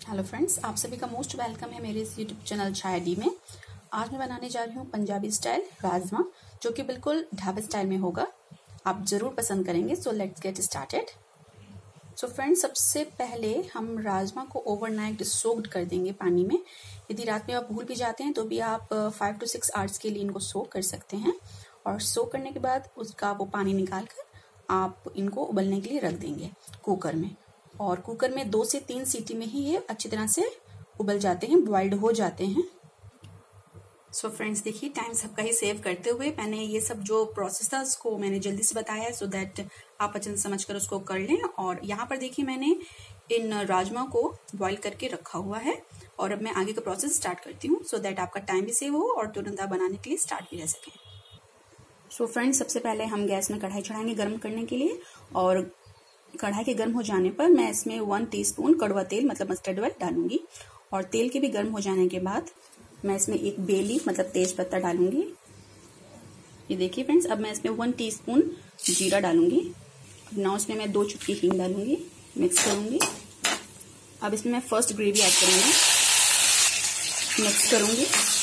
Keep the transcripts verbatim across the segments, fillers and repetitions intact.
Hello friends, आप सभी का मोस्ट वेलकम है मेरे इस यूट्यूब चैनल चाय डी में। आज मैं बनाने जा रही हूँ पंजाबी स्टाइल राजमा, जो कि बिल्कुल ढाबे स्टाइल में होगा। आप ज़रूर पसंद करेंगे। So let's get started. So friends, सबसे पहले हम राजमा को ओवरनाइट सोक्ड कर देंगे पानी में। यदि रात में आप भूल भी जाते हैं तो भी आप फाइव टू सिक्स आवर्स के लिए इनको सोक कर सकते हैं। और सोक करने के बाद उसका वो पानी निकाल कर आप इनको उबलने के लिए रख देंगे कुकर में। और कुकर में दो से तीन सीटी में ही ये अच्छी तरह से उबल जाते हैं, बॉइल्ड हो जाते हैं। सो so फ्रेंड्स, देखिए टाइम सबका ही सेव करते हुए मैंने ये सब जो प्रोसेस था उसको मैंने जल्दी से बताया है, सो दैट आप अच्छे से समझ कर उसको कर लें। और यहाँ पर देखिए मैंने इन राजमा को बॉईल करके रखा हुआ है। और अब मैं आगे का प्रोसेस स्टार्ट करती हूँ, सो दैट आपका टाइम भी सेव हो और तुरंत आप बनाने के लिए स्टार्ट भी रह सकें। सो so फ्रेंड्स, सबसे पहले हम गैस में कढ़ाई चढ़ाएंगे गर्म करने के लिए। और कढ़ाई के गर्म हो जाने पर मैं इसमें वन टीस्पून कड़वा तेल मतलब मस्टर्ड ऑयल डालूंगी। और तेल के भी गर्म हो जाने के बाद मैं इसमें एक बे लीफ मतलब तेज पत्ता डालूंगी। ये देखिए फ्रेंड्स, अब मैं इसमें वन टीस्पून जीरा डालूंगी। अब ना इसमें मैं दो चुटकी हींग डालूंगी, मिक्स करूंगी। अब इसमें मैं फर्स्ट ग्रेवी ऐड करूंगी, मिक्स करूंगी।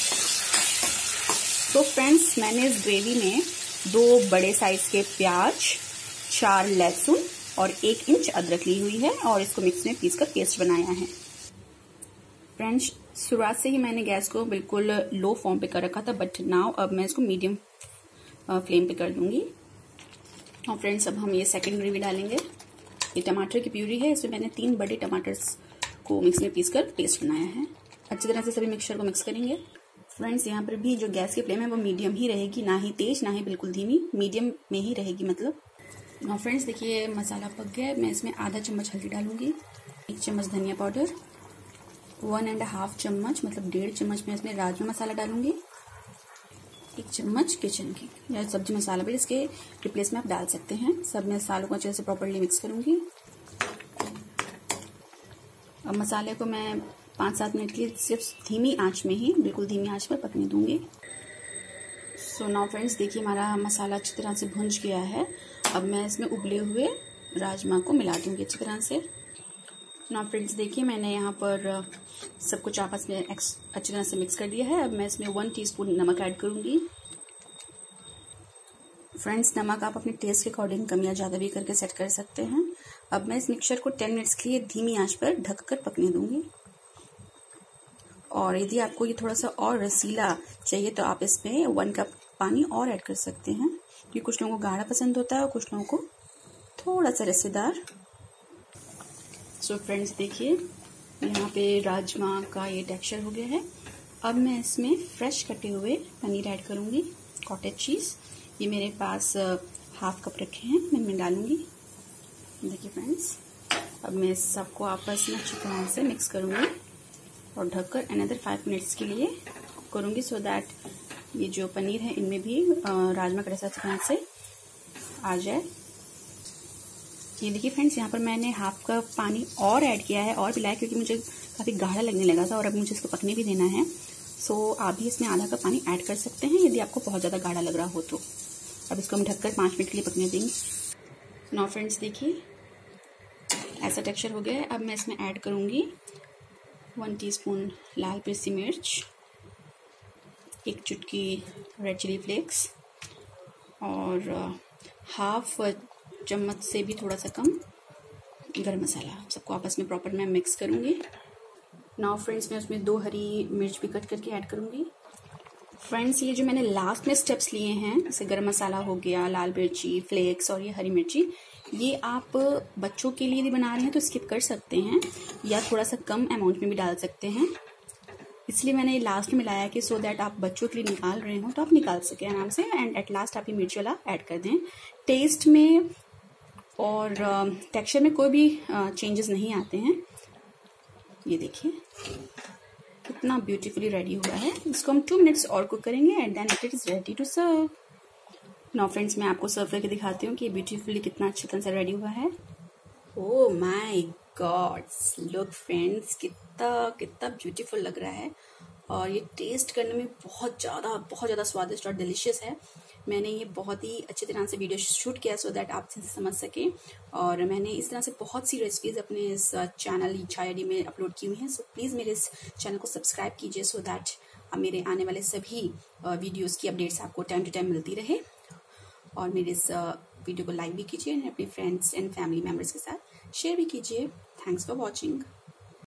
तो फ्रेंड्स, मैंने इस ग्रेवी में दो बड़े साइज के प्याज, चार लहसुन और एक इंच अदरक ली हुई है और इसको मिक्स में पीस कर पेस्ट बनाया है। फ्रेंड्स, शुरुआत से ही मैंने गैस को बिल्कुल लो फ्लेम पे कर रखा था, बट नाउ अब मैं इसको मीडियम फ्लेम पे कर दूंगी। और फ्रेंड्स, अब हम ये सेकंड ग्रेवी डालेंगे। ये टमाटर की प्यूरी है, इसमें मैंने तीन बड़े टमाटर को मिक्स में पीस कर पेस्ट बनाया है। अच्छी तरह से सभी मिक्सचर को मिक्स करेंगे। फ्रेंड्स, यहाँ पर भी जो गैस की फ्लेम है वो मीडियम ही रहेगी, ना ही तेज ना ही बिल्कुल धीमी, मीडियम में ही रहेगी मतलब। और फ्रेंड्स, देखिए मसाला पक गया है। मैं इसमें आधा चम्मच हल्दी डालूंगी, एक चम्मच धनिया पाउडर, वन एंड हाफ चम्मच मतलब डेढ़ चम्मच में इसमें राजमा मसाला डालूंगी, एक चम्मच किचन की या सब्जी मसाला भी इसके रिप्लेस में आप डाल सकते हैं। सब मसालों को अच्छे से प्रॉपर्ली मिक्स करूंगी। अब मसाले को मैं पाँच सात मिनट के लिए सिर्फ धीमी आंच में ही, बिल्कुल धीमी आंच पर पकने दूंगी। सो नाउ फ्रेंड्स, देखिए हमारा मसाला अच्छी तरह से भुंज गया है। अब मैं इसमें उबले हुए राजमा को मिला दूंगी अच्छी तरह से। नाउ फ्रेंड्स, देखिए मैंने यहाँ पर सब कुछ आपस में अच्छी तरह से मिक्स कर दिया है। अब मैं इसमें वन टीस्पून नमक ऐड करूंगी। फ्रेंड्स, नमक आप अपने टेस्ट के अकॉर्डिंग कम या ज़्यादा भी करके सेट कर सकते हैं। अब मैं इस मिक्सचर को टेन मिनट्स के लिए धीमी आंच पर ढक कर पकने दूंगी। और यदि आपको ये थोड़ा सा और रसीला चाहिए तो आप इसमें वन कप पानी और ऐड कर सकते हैं, क्योंकि कुछ लोगों को गाढ़ा पसंद होता है और कुछ लोगों को थोड़ा सा रसेदार। सो फ्रेंड्स, देखिए यहाँ पे राजमा का ये टेक्सचर हो गया है। अब मैं इसमें फ्रेश कटे हुए पनीर ऐड करूँगी, कॉटेज चीज़। ये मेरे पास हाफ कप रखे हैं, मैं इनमें डालूंगी। देखिए फ्रेंड्स, अब मैं सबको आपस में अच्छी तरह से मिक्स करूँगी और ढककर अनदर फाइव मिनट्स के लिए करूँगी, सो दैट ये जो पनीर है इनमें भी राजमा का रसा अच्छी तरह से आ जाए। ये देखिए फ्रेंड्स, यहाँ पर मैंने हाफ कप पानी और ऐड किया है और पिलाया, क्योंकि मुझे काफ़ी गाढ़ा लगने लगा था और अब मुझे इसको पकने भी देना है। सो आप भी इसमें आधा कप पानी ऐड कर सकते हैं यदि आपको बहुत ज़्यादा गाढ़ा लग रहा हो तो। अब इसको हम ढककर पाँच मिनट के लिए पकने देंगे। नाउ फ्रेंड्स, देखिए ऐसा टेक्सचर हो गया है। अब मैं इसमें ऐड करूँगी वन टीस्पून लाल पिसी मिर्च, एक चुटकी रेड चिली फ्लेक्स और हाफ चम्मच से भी थोड़ा सा कम गरम मसाला। सबको आपस में प्रॉपर मैं मिक्स करूँगी। नाउ फ्रेंड्स, मैं उसमें दो हरी मिर्च भी कट करके ऐड करूँगी। फ्रेंड्स, ये जो मैंने लास्ट में स्टेप्स लिए हैं, जैसे गरम मसाला हो गया, लाल मिर्ची फ्लेक्स और ये हरी मिर्ची, ये आप बच्चों के लिए भी बना रहे हैं तो स्किप कर सकते हैं या थोड़ा सा कम अमाउंट में भी डाल सकते हैं। इसलिए मैंने ये लास्ट में मिलाया कि सो दैट आप बच्चों के लिए निकाल रहे हो तो आप निकाल सकें आराम से। एंड एट लास्ट आप ये मिर्च वाला ऐड कर दें। टेस्ट में और टेक्सचर में कोई भी चेंजेस नहीं आते हैं। ये देखिए कितना ब्यूटीफुली रेडी हुआ है। इसको हम टू मिनट्स और कुक करेंगे and then it is ready to serve. Now friends, मैं आपको सर्व करके दिखाती हूँ कि ब्यूटीफुली कितना अच्छी तरह से रेडी हुआ है। Oh my god, look friends, कितना कितना ब्यूटीफुल लग रहा है। और ये टेस्ट करने में बहुत ज़्यादा बहुत ज़्यादा स्वादिष्ट और डिलीशियस है। मैंने ये बहुत ही अच्छी तरह से वीडियो शूट किया सो दैट आप समझ सकें। और मैंने इस तरह से बहुत सी रेसिपीज़ अपने इस चैनल चाय अड्डे में अपलोड की हुई हैं। सो प्लीज़ मेरे इस चैनल को सब्सक्राइब कीजिए सो दैट मेरे आने वाले सभी वीडियोज़ की अपडेट्स आपको टाइम टू टाइम मिलती रहे। और मेरे इस वीडियो को लाइक भी कीजिए, अपने फ्रेंड्स एंड फैमिली मेम्बर्स के साथ शेयर भी कीजिए। Thanks for watching.